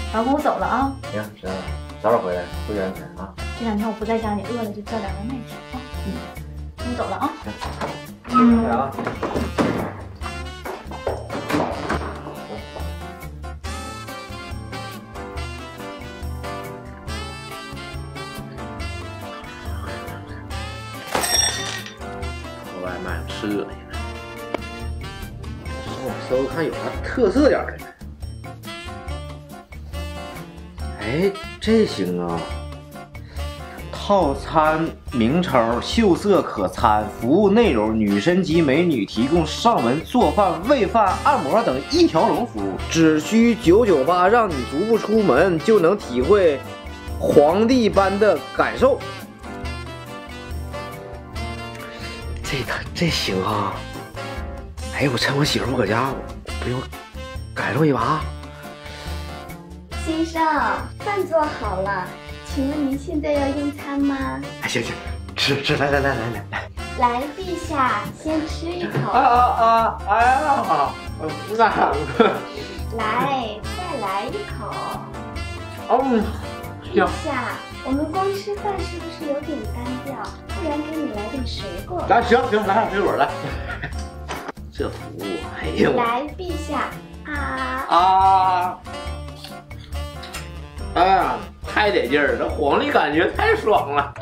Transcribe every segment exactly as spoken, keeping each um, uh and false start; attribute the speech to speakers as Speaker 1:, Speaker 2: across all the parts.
Speaker 1: 老公，我走了啊。
Speaker 2: 行，知道了，早点回来，注意安全啊。
Speaker 1: 这两天我不在家，你饿了就叫点外卖吃啊。嗯，我走了啊。
Speaker 2: 嗯。来啊。
Speaker 3: 外卖吃恶心了，上网搜看有啥特色点的。哎，这行啊！套餐名称：秀色可餐，服务内容：女神级美女提供上门做饭、喂饭、按摩等一条龙服务，只需九九八，让你足不出门就能体会皇帝般的感受。这他这行啊！哎，我趁我媳妇搁家，我不用感受一把。
Speaker 4: 先生，饭做好了，请问您现在要用餐吗？
Speaker 3: 哎，行行，吃吃，来来来来来来。
Speaker 4: 来，陛下，先吃一口。
Speaker 3: 啊啊啊！哎呀，那
Speaker 4: 来，再来一口。
Speaker 3: 嗯，
Speaker 4: 陛下，我们光吃饭是不是有点单调？不然给你来点水果。
Speaker 3: 来，行行，来点水果来。这服务，哎呀，
Speaker 4: 来，陛下啊
Speaker 3: 啊！哎呀，太得劲儿，这皇帝感觉太爽了。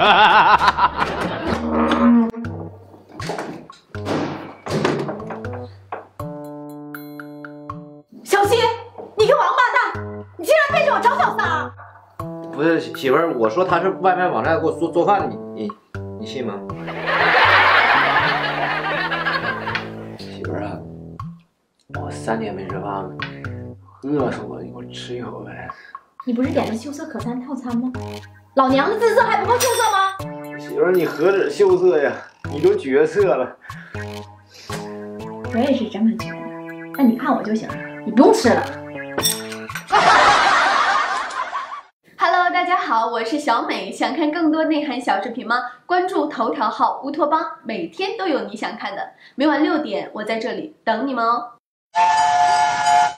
Speaker 1: 小七，你个王八蛋，你竟然背着我找小三！
Speaker 3: 不是媳妇儿，我说他是外卖网站给我做做饭的，你你你信吗？媳妇儿啊，我三天没吃饭了，饿死我，你给我吃一口呗。
Speaker 1: 你不是点的秀色可餐套餐吗？老娘的姿色还不够秀色吗？
Speaker 3: 媳妇儿，你何止秀色呀，你都绝色了。
Speaker 1: 我也是这么觉得，那你看我就行了，你不用吃了。
Speaker 5: Hello， 大家好，我是小美。想看更多内涵小视频吗？关注头条号乌托邦，每天都有你想看的。每晚六点，我在这里等你们哦。